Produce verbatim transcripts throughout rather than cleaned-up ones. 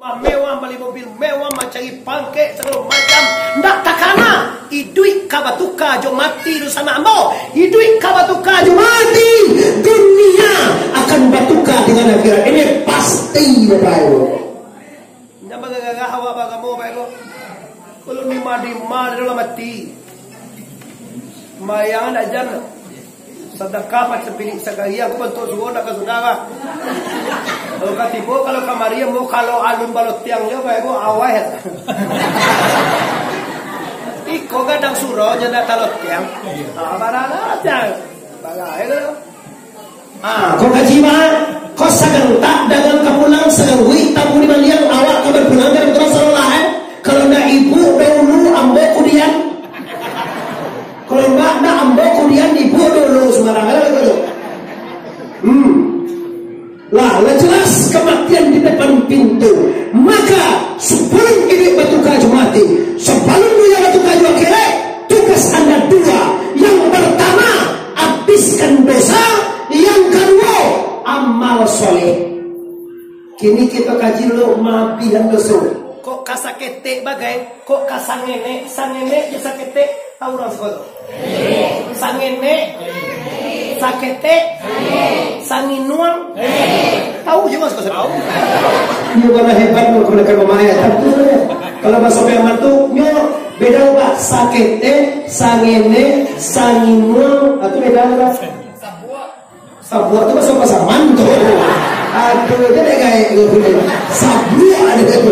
rumah mewah, beli mobil mewah, macari pangke segala macam. Ndak takana, idui kabatuka jo mati du sana ambo. Idui kabatuka jo mati. Dunia akan batuka dengan akhirat. Ini pasti Bapak Ibu. Nyamba gagah awak bagamu Bapak Ibu. Kalau ni madi madi dalam mati. Mayang ajan sedekah macam pilih sekali aku bantu saudara ke saudara. Kalau katibo kalau kamari mau kalau alun balot tiang jo Bapak Ibu awal. Iko kadang suruh jadi talot tiang. Ah barang tiang. Bagai itu. Ah, kau kaji mah, kau sagang tak dagang kapulang sagang wih tamu di malian awak kau berpulang dari terus seolah eh. Kalau nak ibu dahulu ambo kemudian. Kalau enggak nak ambo kemudian ibu dulu sembarangan gitu. Hmm. Lah, jelas kematian di depan pintu. Maka sebelum ini batu kaju mati, sebelum dia batu kaju akhirnya, tugas anda dua. Yang pertama, habiskan dosa. Yang kedua, amal soleh. Kini kita kaji lo mabihan dosa. Kok kasakete bagai, kok kasangene, sangene jasakete, tahu orang sekolah. Sangene, sakete, sanginuang, tahu juga sekolah. Tahu. Ini mana hebat lo kalau kalau maya. Kalau bahasa Pemain tu, nyo beda apa? Sakete, sangene, sanginuang, atau beda apa? Sabua tu bahasa bahasa mantu. Aduh, dia dah gaya gitu. Sabua ada tu.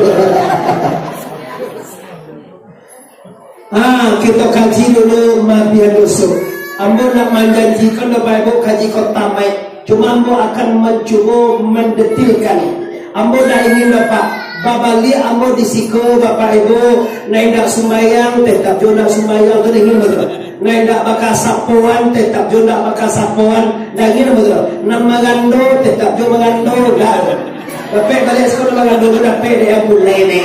Ah, kita kaji dulu mabian dosa. Ambo nak menjanjikan Bapak Ibu kaji kota baik. Cuma ambo akan mencoba mendetilkan. Ambo dah ingin Bapak babali ambo disiko Bapak Ibu naik sembahyang tetap jodoh sembahyang tu ingin betul. Naik bakal sapuan tetap jodoh bakal sapuan dah ingin betul. Nama gando tetap jodoh gando dah. Bapak balik sekolah gando dah pe dia mulai ni.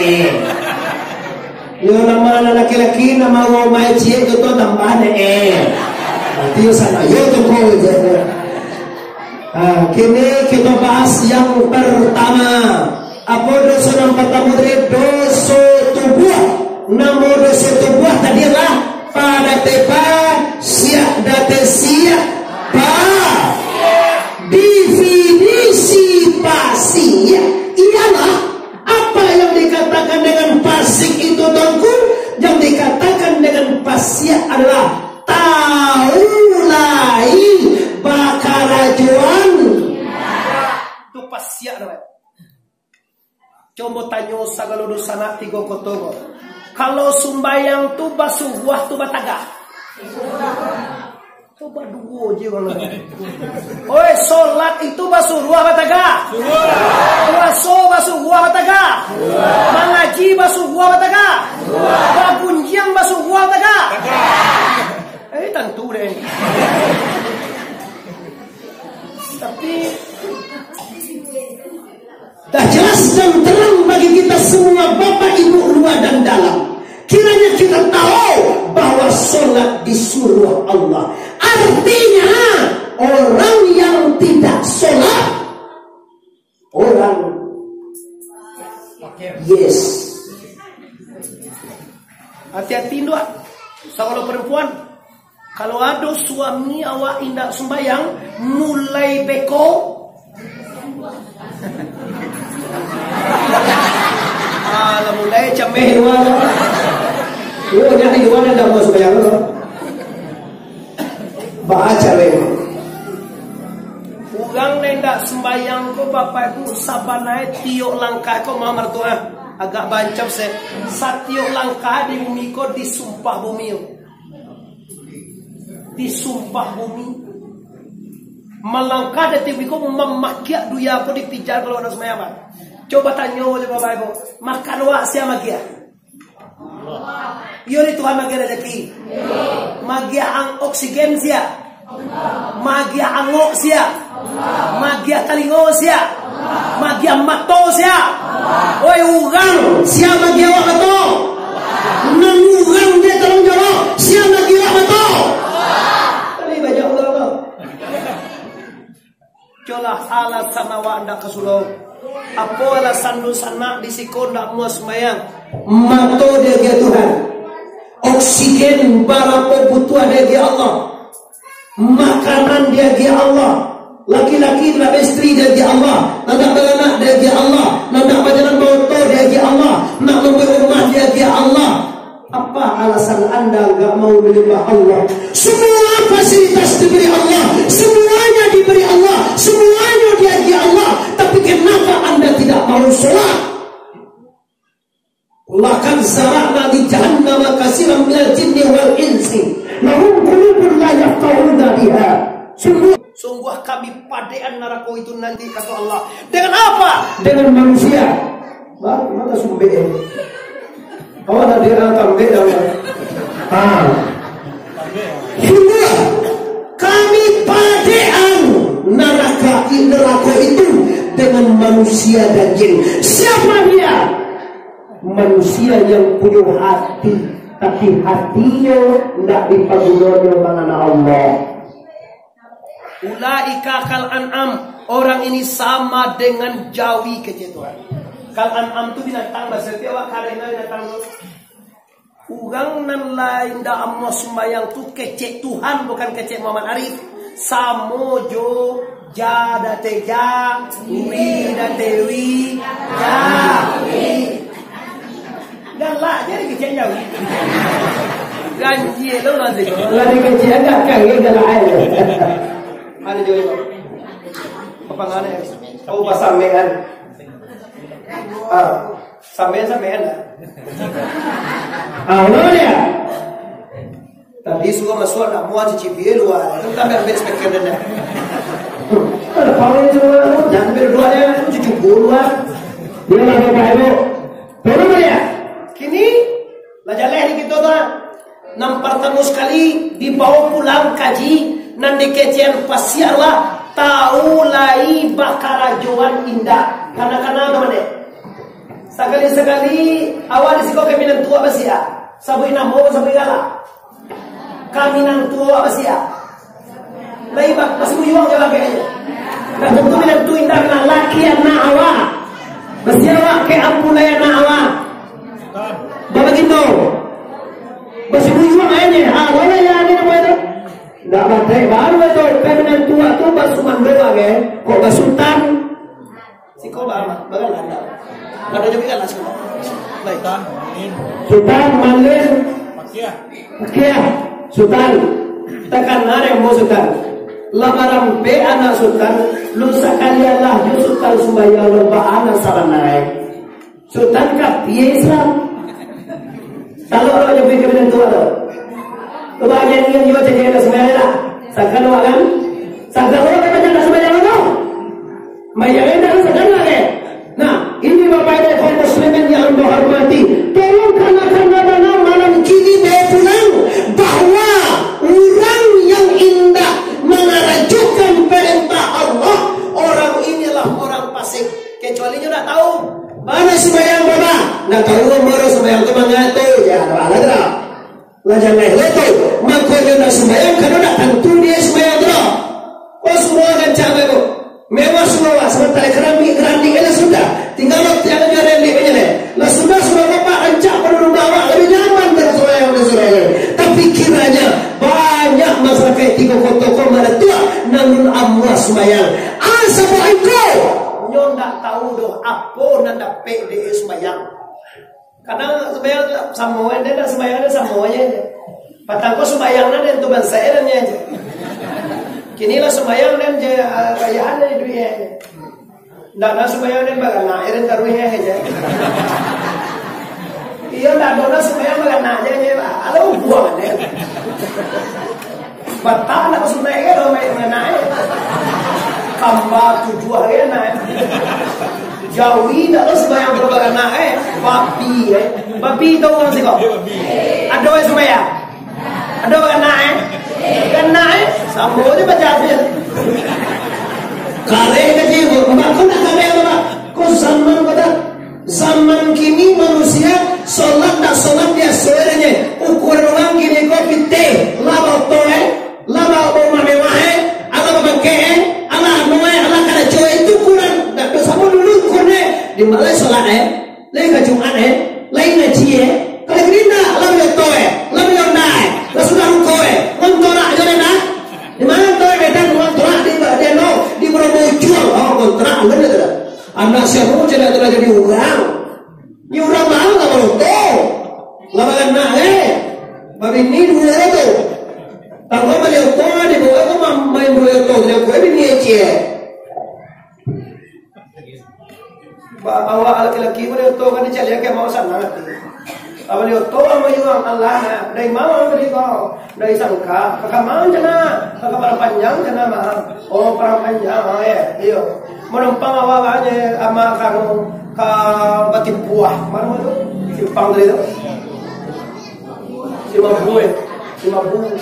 Yo nama anak laki-laki nama rumah cie itu tu tambah eh. Nanti sana yo tu kau je. Ah, kini kita bahas yang pertama. Apa dosa yang pertama dari dosa tubuh? Nama dosa tubuh tadilah pada tepa siap date siap pa definisi pasti ialah apa yang dikatakan dengan pasik itu tuanku, yang dikatakan dengan pasik adalah taulai bakarajuan. Itu pasik namanya. Coba tanya sagala dosa nak tiga kotor. Kalau sumbayang tu basuh buah tu bataga. Coba dua je orang. Oi, solat itu basuh buah bataga. Puasa basuh buah bataga. Mengaji basuh buah bataga. Babunjiang basuh buah bataga. Eh, tentu deh. Tapi dah jelas dan terang bagi kita semua Bapak Ibu luar dan dalam. Kiranya kita tahu bahwa solat disuruh Allah. Artinya orang yang tidak solat, orang yes. Hati-hati doa. Kalau perempuan, kalau ada suami awak indak sembayang, mulai beko. Alah mulai cameh dua. Oh, jadi dua dah mau sembahyang tu. Baca we. Urang nendak sembahyang ko Bapak Ibu sabanai tiok langkah ko mah mertua agak bancap se. Satiok langkah di bumi ko disumpah bumi. Disumpah bumi. Melangkah di bumi ko memakiak duya ko dipijar kalau ada sembahyang. Coba tanya oleh Bapak Ibu, makan wak siapa magia? Yo ni Tuhan magia rezeki. Magia ang oksigen sia. Magia angok sia. Magia talingo sia. Magia mato sia. Oi urang sia magia wak mato. Nangurang dia tolong jawab sia magia wak mato. Kali baca urang tu. Colah alat sama wak anda kesulau. Apa alasan lu sana di sikon dak mau sembahyang? Mato dia dia Tuhan. Oksigen berapa butuh dia Allah. Makanan dia dia Allah. Laki-laki nak istri dia dia Allah. Nak beranak dia dia Allah. Nak berjalan motor dia dia Allah. Nak membeli rumah dia dia Allah. Apa alasan anda enggak mau menyembah Allah? Semua fasilitas diberi Allah, semuanya diberi Allah, semuanya dia dia Allah. Tapi kenapa anda tidak mau sholat? Lakan zara'na li jahannama katsiran minal jinni wal insi lahum qulubun la yafqahuna biha. Sungguh, sungguh kami padean neraka itu nanti kata Allah. Dengan apa? Dengan manusia. Baru mana sumber? Oh, ada dia kambing dah. Ah. Hingga kami padean neraka neraka itu dengan manusia dan jin. Siapa dia? Manusia yang punya hati, tapi hatinya tidak dipadukan dengan Allah. Ulaika kal an'am, orang ini sama dengan jawi kejatuhan. Kal an'am tu binatang bahasa Tiawa karena binatang urang nan lain da amma sembayang tu kecek Tuhan bukan kecek Muhammad Arif. Samojo jada teja wi dan dewi jawi dan lah jadi kecek jawi ganji lo nanti lagi kecek agak kaya dalam air ada juga apa ngane oh pasamean ah sampean-sampean dah. Ah, mana dia? Tadi suka masuk nak muat cici luar. Itu kami ambil speaker dah. Ada power itu, jangan berdua dia cuci luar. Dia nak apa ibu? Tahu dia? Kini, lajalah ni kita tu. Nampak tamu sekali dibawa pulang kaji, nanti kecian pasiarlah tahu lai bakarajuan indah. Karena-karena apa mana? Sekali-sekali awal disiko kami nang tua basia. Sabuin namo sabuin gala. Kami nang tua basia. Lai bak masih muyuang jalan kayaknya. Dan tentu nang tua indah nang laki yang naawa. Basia wa ke ampuna yang naawa. Bapak gitu. Masih muyuang aja. Ah, mana yang ini nama itu? Nggak batai baru itu. Kami nang tua tu basuman doa ke. Kok basutan? Si kau lama, bagaimana anda? Ada juga kan semua. Sultan, Sultan, Malin, Pakia, Pakia, Sultan. Tekan ada mau Sultan. Lamaran be anak Sultan, lu sekalian lah ju Sultan sembahyang lomba anak saranai. Sultan kapiye Islam? Kalau orang jadi kemudian tua tu, kebahagiaan yang juga jadi ada sembahyang lah. Sakal orang kan? Sakal orang kan jangan sembahyang tu. Mayangnya dah sakal lagi. Nah, ini Bapak Ibu kaum muslimin yang anda hormati, tolong karena-karena malam kini dia pulang bahwa orang yang indah mengajukan perintah Allah, orang inilah orang fasik. Kecuali dia tak tahu mana sembahyang Bapak, nak tahu mana sembahyang tu mana tu, ya ada ada. Lajar naik leto, maka dia nak sembahyang kerana tak tentu dia sembahyang tu. Oh semua akan capai tu. Mewah semua, sementara keramik keramik ini sudah. Tinggal waktu yang ada relik aja deh. Lah sudah semua bapak ancak penduduk bawah lebih nyaman dari semua yang ada suraya. Tapi kiranya banyak masyarakat tiga kota mana tua namun amwa sembayang. Asal engkau nyon tak tahu doh apa nak dapat di sembayang. Karena sembayang sama dia dah sembayang dia sama aja. Patangko sembayang dan tu bangsa dan aja. Kinilah sembahyang dan kayaan dari dunia aja. Ndak nak sembahyang dan bagan nak irin taruhnya aja. Iya ndak ada sembahyang bagan nak aja aja. Alau buang aja. Batal nak sembahyang kalau main mana aja. Kamba tujuh hari nak. Jawi ndak ada sembahyang bagan nak eh. Babi eh. Babi tahu orang sih kau? Ada orang sembahyang? Ada bagan nak eh? Kena eh, sama aja baca aja. Kare kecil, makanya nak kare apa? Kau zaman pada zaman kini manusia solat tak solat dia sebenarnya ukuran orang kini kau pite, laba toy, laba boma mewah, ala bangke, ala noe, ala kada joy itu ukuran. Tak sama dulu ukurnya. đây cả chúng ăn hết lấy là chi hết cái cái đó làm được tôi làm được này là sudah rukoh ngon torak cho nên đó di mana tôi để đang ngon torak di dia no di Borobudur oh kontrak bener tidak anak siapa jadi telah jadi orang ni orang mau nggak mau tuh nggak makan nak eh babi ini dua itu tanggal beliau tuh di bawah itu main dua itu dia kau ini aja awak laki-laki beliau tuh kan dicari kayak mau sana nanti beliau tuh mau juga Allah dari mau dari kau dari sangka kakak mau cina kakak para panjang cina mah oh para panjang ya iyo menumpang awak aja ama kamu ke batin buah mana itu simpang dari itu lima buah lima buah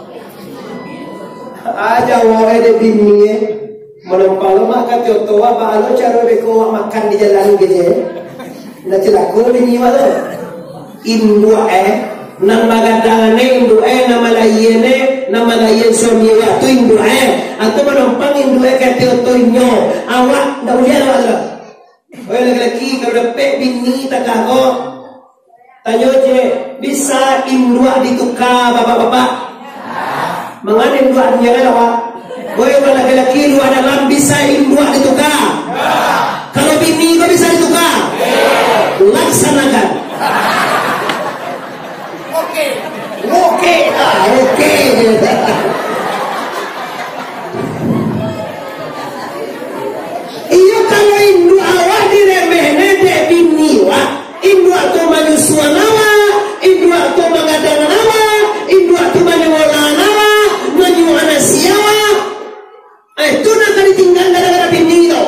aja wae de bini menumpang lu makan contoh apa lu cara beko makan di jalan gitu na celako bini mana indua eh nang magadangane indua eh nama layene nama layen suami waktu indua eh atau menumpang indua eh kata contohnya awak dah ujian awak lah oh laki-laki kalau dapat bini tak kagok tanya je bisa indua ditukar bapak-bapak mengani indua dunia kan awak boleh kalau laki-laki dua dalam bisa indua ditukar kalau bini kau bisa ditukar laksanakan oke oke oke iya kalau indua awak diremehne de bini wak indua tu manusia nawa indua tu mangadana nawa indua tu manyola nawa manyola siawa itu nak ditinggal gara-gara bini itu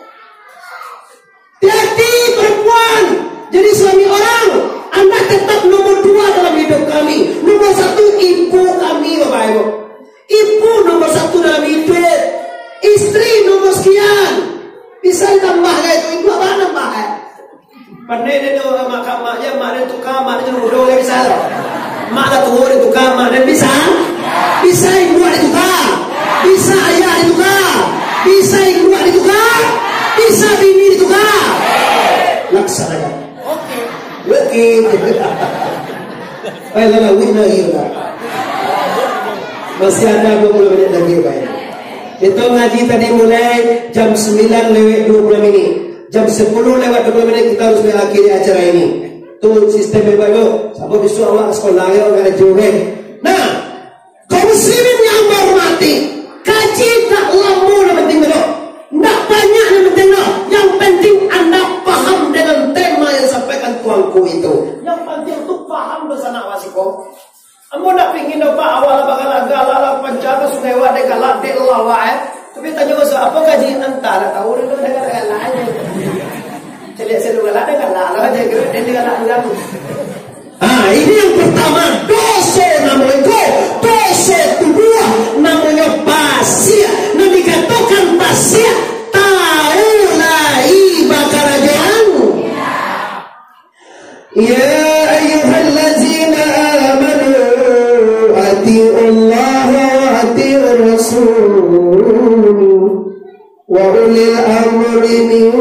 hati perempuan jadi suami orang anda tetap nomor dua dalam hidup kami nomor satu ibu kami bapak ibu ibu nomor satu dalam hidup istri nomor sekian bisa ditambah kayak itu ibu apa nambah ya pandai dia tu mak maknya mak dia tukar mak dia udah boleh bisa mak dah tua dia tukar mak dia bisa bisa ibu dia tukar bisa ayah dia tukar bisa ibu dia tukar bisa bini dia tukar laksanakan oke oke baik lah wina iya masih ada dua puluh menit lagi baik itu ngaji tadi mulai jam sembilan lewat dua puluh menit jam sepuluh lewat dua puluh menit kita harus mengakhiri acara ini itu sistem baru sampai besok awak sekolah ya ada juga nah kaum muslimin yang hormati kaji tak lama yang penting betul tak banyak yang penting betul yang penting anda paham dengan tema yang sampaikan tuanku itu yang penting untuk paham bersama wasiko amo nak pingin dapat awal bakal agak panjang sungai wadah galak de lawa eh tapi tanya usah apa kaji antara tahu itu dengan galaknya jadi saya galak dengan galak aja gitu dan galak galak ah ini yang pertama dosa namanya dosa kedua namanya basia nah dikatakan basia tahu lai bakal ajan ya ayyuhallazina amanu atiullah wa atiur rasul wa ulil amri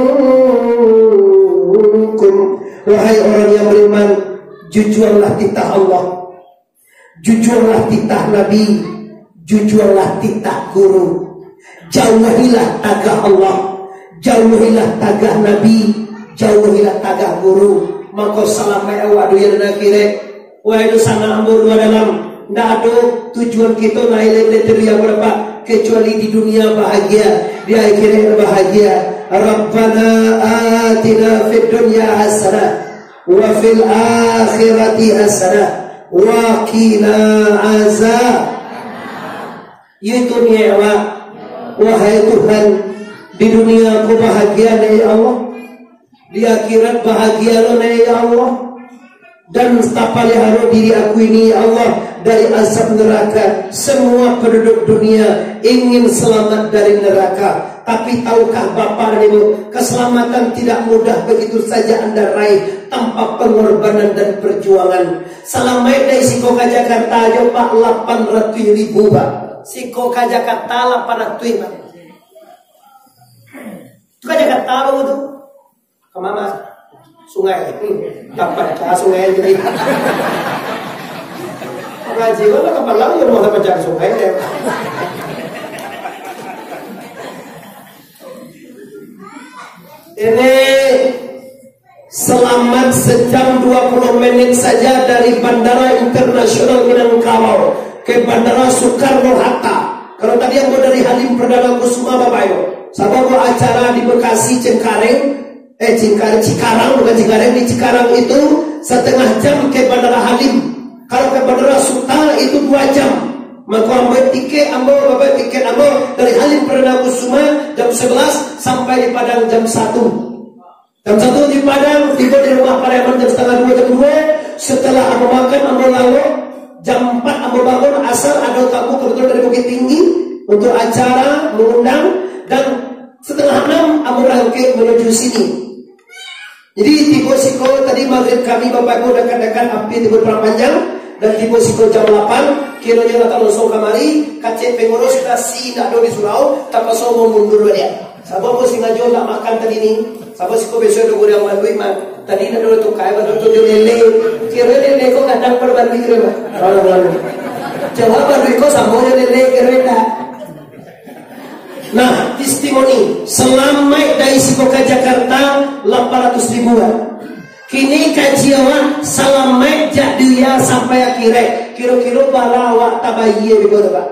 minkum wahai orang yang beriman jujurlah titah Allah jujurlah titah Nabi jujurlah titah guru jauhilah tagah Allah jauhilah tagah Nabi jauhilah tagah guru maka selama awak dunia dan akhirat wahai dosa ngambur dua dalam tidak ada tujuan kita naik kriteria berapa kecuali di dunia bahagia di akhirat bahagia Rabbana atina fid dunya hasanah wa fil akhirati hasanah wa qina azab itu nyawa wahai Tuhan di dunia aku bahagia ya Allah di akhirat bahagia lo ya Allah dan tapaliharu diri aku ini ya Allah dari azab neraka semua penduduk dunia ingin selamat dari neraka tapi tahukah Bapak dan Ibu keselamatan tidak mudah begitu saja anda raih tanpa pengorbanan dan perjuangan salam baik dari Sikoka Jakarta aja Pak delapan ratus ribu Pak Sikoka Jakarta delapan ratus ribu itu kan Jakarta lo tuh ke mama sungai. Dapat ke sungai jadi. Ngaji kan kapan lagi mau dapat ke sungai deh. Ini selamat sejam dua puluh menit saja dari Bandara Internasional Minangkabau ke Bandara Soekarno-Hatta. Kalau tadi yang mau dari Halim Perdana Kusuma Bapak Ibu, sama mau acara di Bekasi Cengkareng, eh Cengkareng Cikarang bukan Cikareng, di Cikarang itu setengah jam ke Bandara Halim. Kalau ke Bandara Suta itu dua jam. Maka ambil tiket, ambil bapak tiket ambil dari Halim Perdana Kusuma jam sebelas sampai di Padang jam satu. Jam satu di Padang, tiba di rumah Pariaman jam setengah dua jam dua. Setelah ambil makan, ambil lalu jam empat ambil bangun asal ada tamu kebetulan dari Bukit Tinggi untuk acara mengundang, dan setengah enam ambil rangkait menuju sini. Jadi tiba siko tadi maghrib kami Bapak Ibu dekat-dekat api tiba berapa panjang, dan tiba siko jam delapan kiranya datang langsung kamari kacet pengurus kita si nak do di surau tanpa so mau mundur dia. Sabab ko singajo nak makan tadi ni. Sabab siko besok do gurang bandui man. Tadi nak do tu kai bandui tu lele. Kira lele ko kadang per bandui kira. Kalau kalau. Jawab bandui ko sambo lele kira. Nah, testimoni selama dari siko ke Jakarta delapan ratus ribuan. Kini kajian selamat jadinya sampai akhirnya kira-kira balawak tabayi begitu Pak.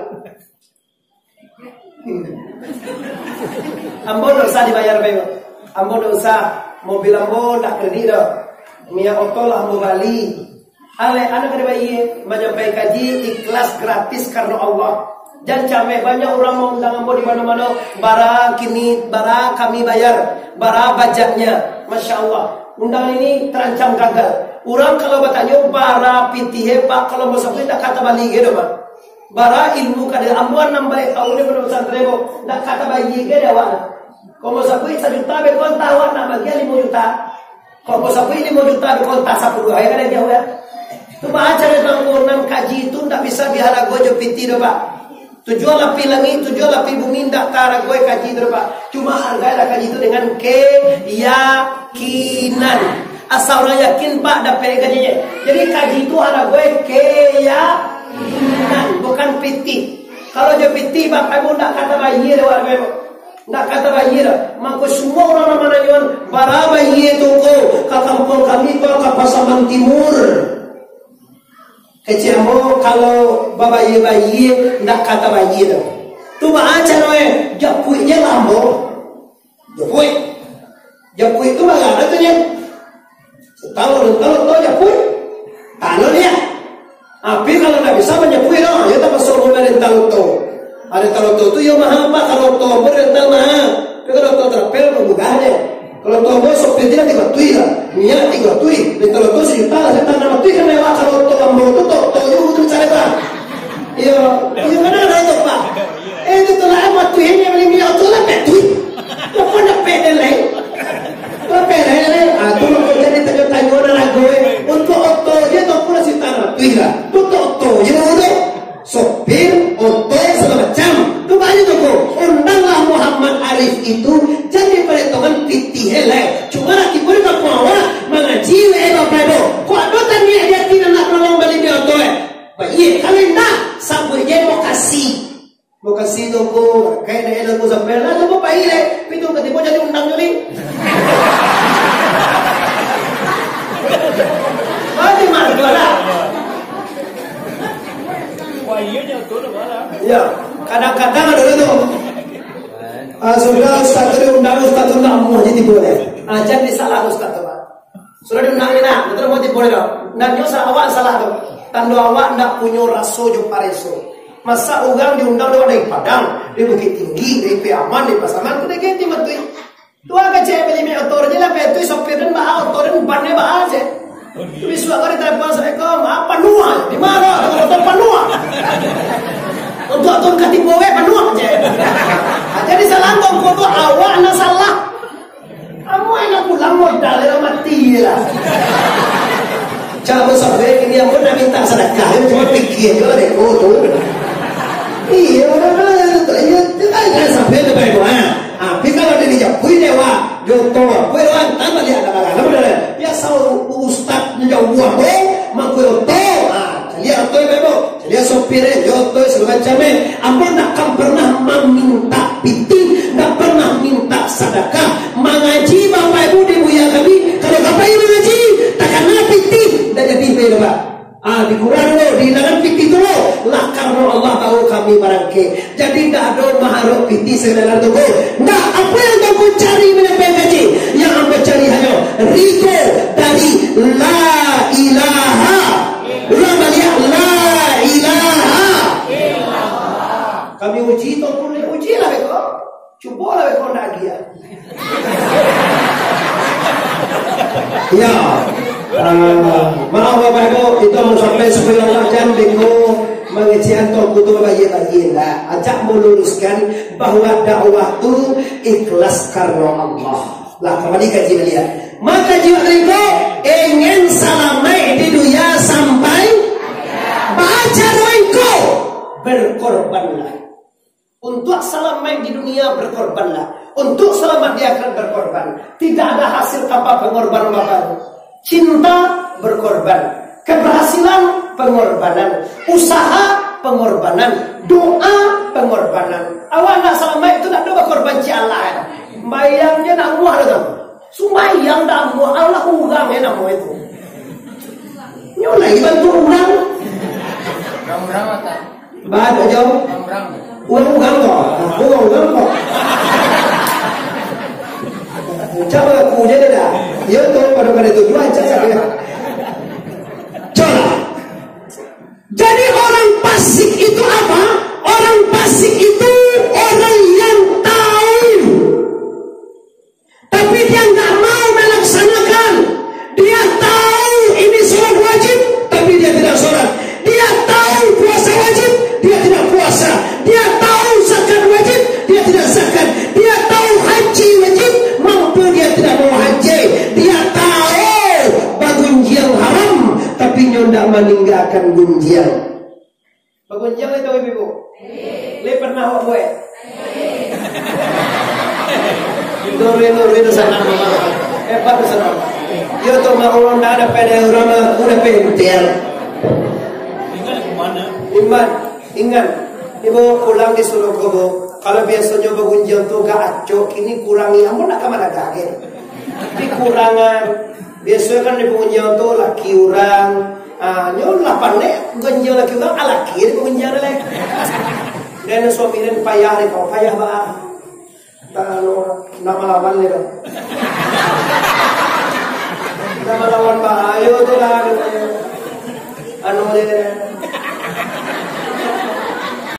Ambo dosa dibayar bayo. Ambo dosa mobil ambo tak kredit dah. Mia oto lah ambo bali. Ale anak kada bayi menyampaikan kaji ikhlas gratis karena Allah. Dan camai banyak orang mau undang ambo di mana-mana. Bara kini bara kami bayar, bara bajaknya. Masya Allah. Undang ini terancam gagal. Orang kalau bertanya bara piti hebat kalau mau sampai tak kata balik gitu Pak. Bara ilmu kada ambuan nambah tahun ini pada pesantren tak kata balik gitu awak. Kalau mau sampai satu juta berkon tawar nak bagi lima juta. Kalau mau sampai lima juta berkon tak sepuluh ayat kada jauh ya. Tu baca tentang orang kaji itu tak bisa diharap gojo piti do Pak. Tujuan lapi langit, tujuan lapi bumi tak tarah gue kaji itu Pak. Cuma harga kaji itu dengan keyakinan. Asal orang yakin Pak dapat gajinya. Jadi kaji itu harga gue keyakinan, bukan piti. Kalau je piti Bapak Ibu tak kata bayi dah warga Ibu. Tak kata bayi dah. Maka semua orang mana nyuan bara bayi itu ko ke kampung kami ko ke Pasaman Timur. Kecil kalau bayi-bayi nak kata bayi tu, tu baca noe japuinya lambo, japui, japui tu bagai apa tu ni? Tahu tahu tahu japui, tahu dia. Tapi kalau tak bisa menjapui no, ya tak pasal orang yang tahu tu. Ada tahu tu tu yang mahal pak kalau tu berental mahal, tapi kalau tu terapel membukanya. Kalau tu bos sopir dia tiga tui lah, minyak tiga tui, dan kalau tu sejuta lah, saya tanam tui kan lewat kalau tu ambil tu tu tu you tu cari pak, iyo iyo mana ada itu pak, eh itu tu lah amat tui ini beli minyak tu lah pet tui, apa nak pet lain, apa pet lain, ah tu nak jadi tanya tanya orang lagu untuk auto dia tu pun si tanam tui lah, tu tu auto you tu sopir auto segala macam, tu banyak tu ko, undanglah Muhammad Arif itu jadi perhitungan piti helai. Cuma nanti boleh tak mawa mengaji eh Bapak Ibu. Kau ada tanya dia tidak nak nolong balik dia tu eh. Baik, kalau tak sampai dia mau kasih, mau kasih tu ko kayak dia tu ko sampai lah tu Bapak Ibu. Pitu ketipu jadi undang jadi. Bagi marga lah. Wah iya tu mana? Ya, kadang-kadang ada tu. Ah, sudah Ustaz tu undang Ustaz tu nak mau jadi boleh. Ah, jadi salah Ustaz tu Pak. Sudah diundang ni nak, betul mau jadi boleh tak? Dan dia salah awak salah tu. Tanda awak nak punya raso jo pareso. Masa orang diundang dari Padang, dari Bukit Tinggi, dari Piaman, dari Pasaman tu dia ganti mati. Tu agak cek beli minyak otor je lah, betul sopir dan bawa otor dan bannya bawa je. Tapi sudah kali telepon Assalamualaikum, apa nuah? Di mana? Otor panua. Untuk tuan katipu we penuh je. Jadi salah kau tu awak nak salah. Kamu enak pulang modal dah mati lah. Jangan sampai ini yang pun nak minta sedekah, cuma fikir je lah deko tu. Iya, iya, jangan sampai tu baik ah. Tapi kalau dia dijapui dewa, jodoh, kau orang tambah dia ada bagai, apa dah? biasa ustaz jauh buah bo mangkul to ah dia to bebo dia sopirnya yo to segala macam ampun tak akan pernah meminta piti tak pernah minta sedekah mengaji bapak ibu di buya kami kalau bapak ibu mengaji takkan piti dan jadi beda pak ah dikurang lo dihilangan piti tu lo lah karena Allah tahu kami barangke jadi tak ada maharap piti sekedar tunggu nah apa yang kamu cari menyampaikan gaji yang kamu cari hanya Riko dari la ilaha ulang balik la ilaha kami uji tu pun uji lah beko cuba lah beko nak dia ya uh, maaf bapak ibu itu mau sampai sepuluh jam beko mengajian tu butuh bayi-bayi lah ajak meluruskan bahawa dakwah tu ikhlas karena Allah lah kembali kaji beliau maka jiwa Riko ingin salamai di dunia sampai baca Riko berkorbanlah untuk salamai di dunia berkorbanlah untuk selamat dia akan berkorban tidak ada hasil tanpa pengorbanan bapak cinta berkorban keberhasilan pengorbanan usaha pengorbanan doa pengorbanan awak nak selamat itu nak doa korban ci Allah bayangnya nak muah dah sumayang dah muah Allah urang ya nak muah itu nyolai bantu urang urang apa bahasa jauh urang urang urang kok urang urang kok coba aku jadi dah ya tu pada pada itu dua aja saya coba jadi orang fasik itu apa orang fasik itu orang yang tahu tapi dia nggak mau melaksanakan dia tahu ini sholat wajib tapi dia tidak sholat dia tahu puasa wajib dia tidak puasa dia tahu zakat wajib dia tidak zakat dia tahu haji wajib mampu dia tidak mau haji dia tahu bagunjiang haram tapi nyonya meninggalkan gunjiang bagunjiang itu ibu le pernah awak buat dore dore itu sana eh apa itu sana yo to mau orang ada pada orang udah pentel iman ingat ibu pulang di Solokobo kalau biasanya bagunjiang tu gak acok ini kurangi ampun nak kemana kaget dikurangan biasanya kan di bagunjiang tu laki orang ah nyol lapan le gunjiang laki orang alaki di bagunjiang le dan suaminya payah ni kau payah bah kalau nama lawan le nama lawan bah ayo tu lah anu le